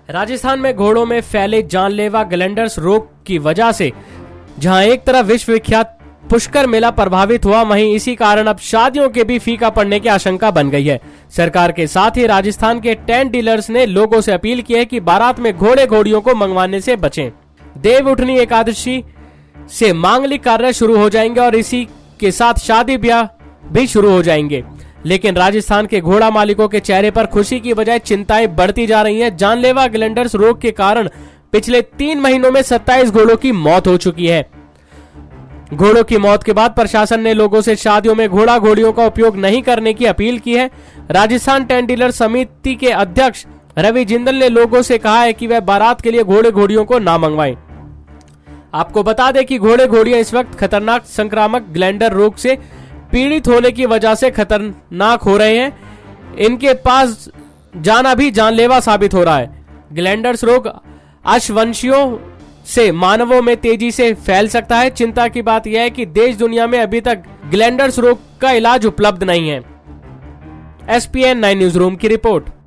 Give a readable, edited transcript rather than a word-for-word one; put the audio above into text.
राजस्थान में घोड़ों में फैले जानलेवा ग्लैंडर्स रोग की वजह से जहां एक तरफ विश्व विख्यात पुष्कर मेला प्रभावित हुआ, वहीं इसी कारण अब शादियों के भी फीका पड़ने की आशंका बन गई है। सरकार के साथ ही राजस्थान के टेंट डीलर्स ने लोगों से अपील की है कि बारात में घोड़े घोड़ियों को मंगवाने से बचें। देव उठनी एकादशी से मांगलिक कार्य शुरू हो जाएंगे और इसी के साथ शादी ब्याह भी शुरू हो जाएंगे, लेकिन राजस्थान के घोड़ा मालिकों के चेहरे पर खुशी की बजाय चिंताएं बढ़ती जा रही हैं। जानलेवा ग्लैंडर्स रोग के कारण पिछले 3 महीनों में 27 घोड़ों की मौत हो चुकी है। घोड़ों की मौत के बाद प्रशासन ने लोगों से शादियों में घोड़ा घोड़ियों का उपयोग नहीं करने की अपील की है। राजस्थान टेंट डीलर समिति के अध्यक्ष रवि जिंदल ने लोगों से कहा है कि वह बारात के लिए घोड़े घोड़ियों को ना मंगवाएं। आपको बता दें कि घोड़े घोड़ियां इस वक्त खतरनाक संक्रामक ग्लैंडर रोग से पीड़ित होने की वजह से खतरनाक हो रहे हैं। इनके पास जाना भी जानलेवा साबित हो रहा है। ग्लैंडर्स रोग अश्ववंशियों से मानवों में तेजी से फैल सकता है। चिंता की बात यह है कि देश दुनिया में अभी तक ग्लैंडर्स रोग का इलाज उपलब्ध नहीं है। SPN 9 न्यूज रूम की रिपोर्ट।